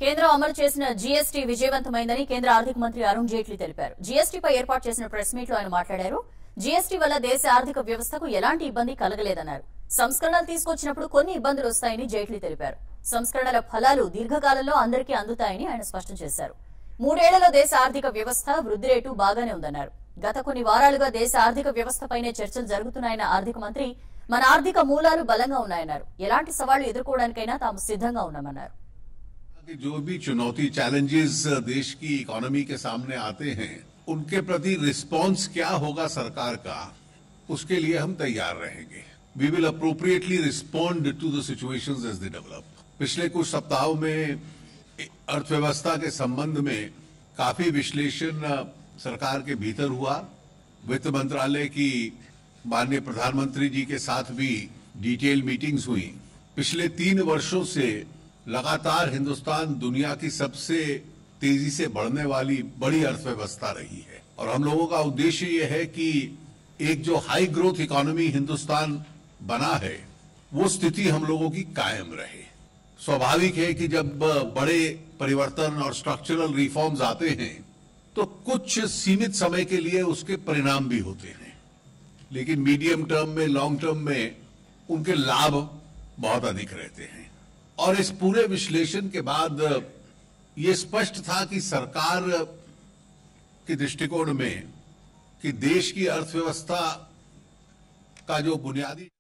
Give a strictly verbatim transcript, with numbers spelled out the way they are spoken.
కేంద్రం అమలు చేసిన జీఎస్టీ విజయవంతమైందని కేంద్ర ఆర్థిక మంత్రి అరుణ్ జైట్లీ తెలిపారు. జీఎస్టీపై ఏర్పాటు చేసిన ప్రెస్ మీట్ లో ఆయన మాట్లాడారు. జీఎస్టీ వల్ల దేశ ఆర్థిక వ్యవస్థకు ఎలాంటి ఇబ్బంది కలగలేదన్నారు. సంస్కరణలు తీసుకొచ్చినప్పుడు కొన్ని ఇబ్బందులు వస్తాయని జైట్లీ తెలిపారు. సంస్కరణల ఫలాలు దీర్ఘకాలంలో అందరికీ అందుతాయని ఆయన స్పష్టం చేశారు. మూడేళ్లలో దేశ ఆర్థిక వ్యవస్థ వృద్ధి రేటు బాగానే ఉందన్నారు. గత కొన్ని వారాలుగా దేశ ఆర్థిక వ్యవస్థపైనే చర్చలు జరుగుతున్నాయన్న ఆర్థిక మంత్రి మన ఆర్థిక మూలాలు బలంగా ఉన్నాయన్నారు. ఎలాంటి సవాళ్లు ఎదుర్కోవడానికైనా తాము సిద్ధంగా ఉన్నామన్నారు. जो भी चुनौती चैलेंजेस देश की इकोनॉमी के सामने आते हैं, उनके प्रति रिस्पांस क्या होगा सरकार का, उसके लिए हम तैयार रहेंगे. We will appropriately respond to the situations as they develop. पिछले कुछ सप्ताहों में अर्थव्यवस्था के संबंध में काफी विश्लेषण सरकार के भीतर हुआ. वित्त मंत्रालय की माननीय प्रधानमंत्री जी के साथ भी डिटेल मीटिंग्स हुई. पिछले तीन वर्षों से लगातार हिंदुस्तान दुनिया की सबसे तेजी से बढ़ने वाली बड़ी अर्थव्यवस्था रही है और हम लोगों का उद्देश्य ये है कि एक जो हाई ग्रोथ इकोनॉमी हिंदुस्तान बना है वो स्थिति हम लोगों की कायम रहे. स्वाभाविक है कि जब बड़े परिवर्तन और स्ट्रक्चरल रिफॉर्म्स आते हैं तो कुछ सीमित समय के लिए उसके परिणाम भी होते हैं, लेकिन मीडियम टर्म में, लॉन्ग टर्म में उनके लाभ बहुत अधिक रहते हैं. और इस पूरे विश्लेषण के बाद ये स्पष्ट था कि सरकार के दृष्टिकोण में कि देश की अर्थव्यवस्था का जो बुनियादी